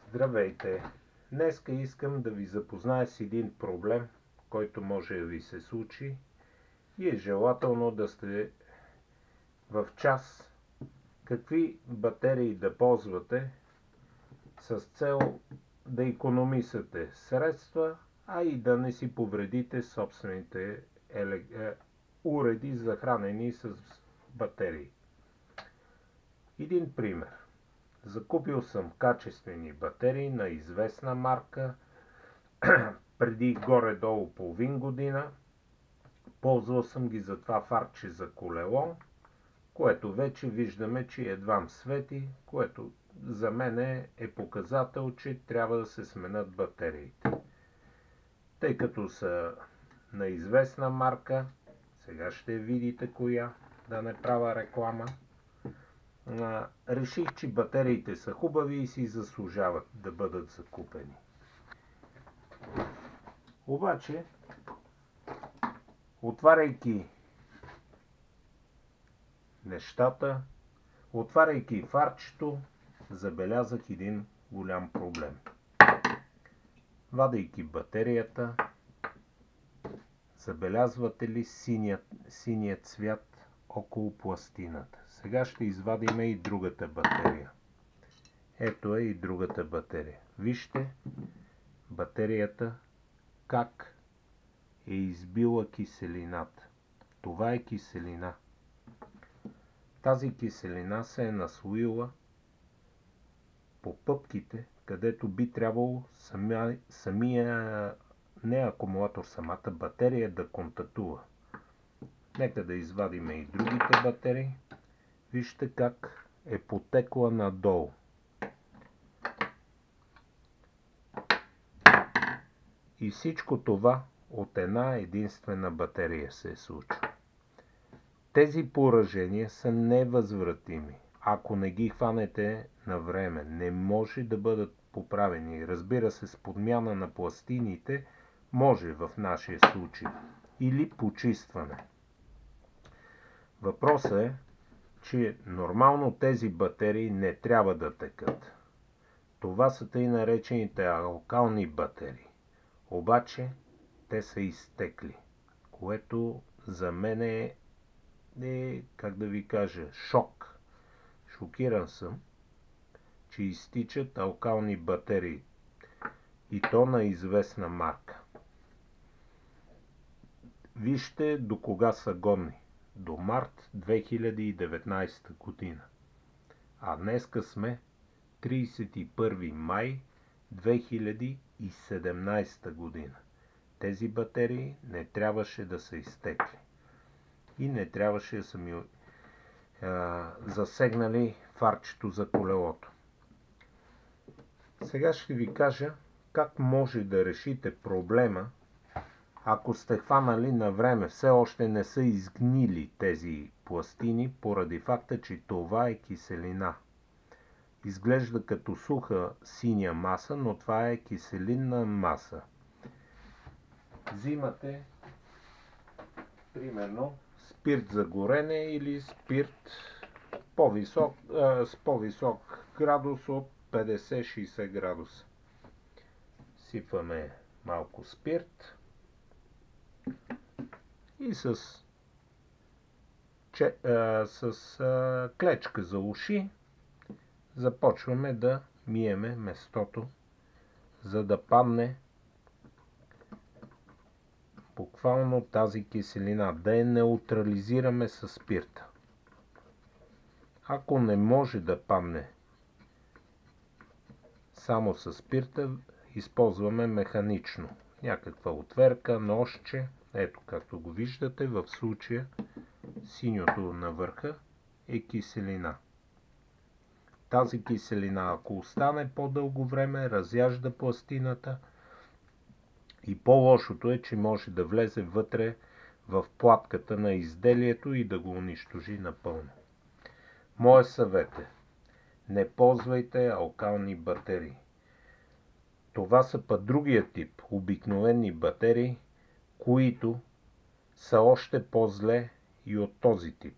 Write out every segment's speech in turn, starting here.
Здравейте! Днеска искам да ви запозная с един проблем, който може да ви се случи и е желателно да сте в час какви батерии да ползвате с цел да икономисате средства, а и да не си повредите собствените уреди, захранени с батерии. Един пример. Закупил съм качествени батерии на известна марка преди горе-долу половин година. Ползвал съм ги за това фарче за колело, което вече виждаме, че едвам свети, което за мен е показател, че трябва да се сменят батериите. Тъй като са на известна марка, сега ще видите коя, да не правя реклама, реших, че батериите са хубави и си заслужават да бъдат закупени. Обаче, отваряйки нещата, отваряйки фарчето, забелязах един голям проблем. Вадейки батерията, забелязвате ли синият цвят около пластината? Сега ще извадим и другата батерия. Ето е и другата батерия. Вижте батерията как е избила киселината. Това е киселина. Тази киселина се е наслоила по пъпките, където би трябвало самия не акумулатор, самата батерия да контактува. Нека да извадим и другите батерии. Вижте как е потекла надолу. И всичко това от една единствена батерия се е случило. Тези поражения са невъзвратими. Ако не ги хванете на време, не може да бъдат поправени. Разбира се, с подмяна на пластините може в нашия случай. Или почистване. Въпросът е, че нормално тези батерии не трябва да текат. Това са тъй наречените алкални батерии. Обаче те са изтекли, което за мен е, как да ви кажа, шок. Шокиран съм, че изтичат алкални батерии и то на известна марка. Вижте до кога са годни. До март 2019 година. А днеска сме 31 май 2017 година. Тези батерии не трябваше да са изтекли. И не трябваше да са ми засегнали фарчето за колелото. Сега ще ви кажа как може да решите проблема, ако сте хванали на време. Все още не са изгнили тези пластини, поради факта, че това е киселина. Изглежда като суха синя маса, но това е киселинна маса. Взимате примерно спирт за горене или спирт с по-висок градус от 50-60 градуса. Сипваме малко спирт и с клечка за уши започваме да миеме местото, за да падне буквално тази киселина, да я неутрализираме със спирта. Ако не може да падне само със спирта, използваме механично. Някаква отверка, ножче, ето както го виждате, в случая синьото на върха е киселина. Тази киселина, ако остане по-дълго време, разяжда пластината и по-лошото е, че може да влезе вътре в платката на изделието и да го унищожи напълно. Моя съвет е: не ползвайте алкални батерии. Това са път другия тип обикновени батерии, които са още по-зле и от този тип.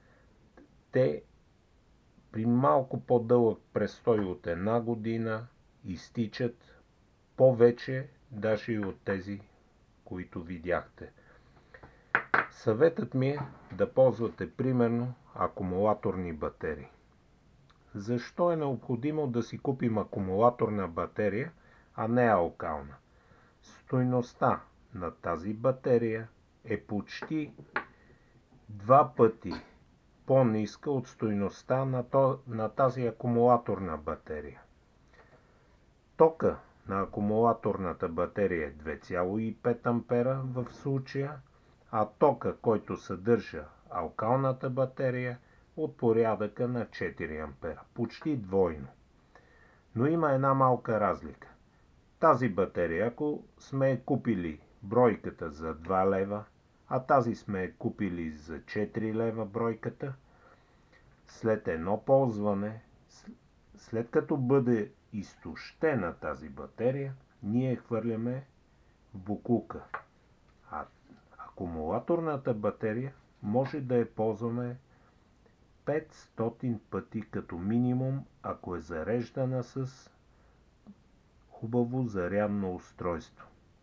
Те при малко по-дълъг престой от една година изтичат повече даже и от тези, които видяхте. Съветът ми е да ползвате примерно акумулаторни батерии. Защо е необходимо да си купим акумулаторна батерия, а не алкална? Стойността на тази батерия е почти 2 пъти по-ниска от стойността на тази акумулаторна батерия. Тока на акумулаторната батерия е 2,5 ампера в случая, а тока, който съдържа алкалната батерия, от порядъка на 4 ампера, почти двойно. Но има една малка разлика. Тази батерия, ако сме купили бройката за 2 лева, а тази сме купили за 4 лева бройката, след едно ползване, след като бъде изтощена тази батерия, ние хвърляме в боклука. А акумулаторната батерия може да я ползваме 500 пъти като минимум, ако е зареждана с хубаво зарядно устройство.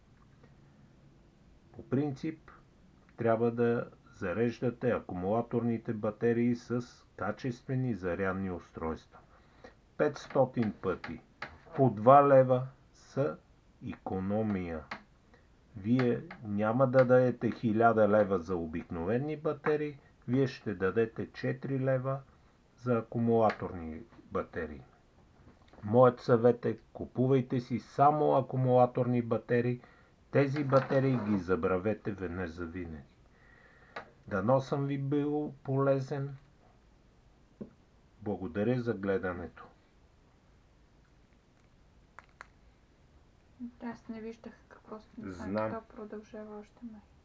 По принцип, трябва да зареждате акумулаторните батерии с качествени зарядни устройства. 500 пъти по 2 лева са икономия. Вие няма да дадете 1000 лева за обикновени батерии, вие ще дадете 4 лева за акумулаторни батерии. Моят съвет е: купувайте си само акумулаторни батерии. Тези батерии ги забравете веднъж за винаги. Дано съм ви бил полезен. Благодаря за гледането. Аз не виждах какво Знам. така продължава още май.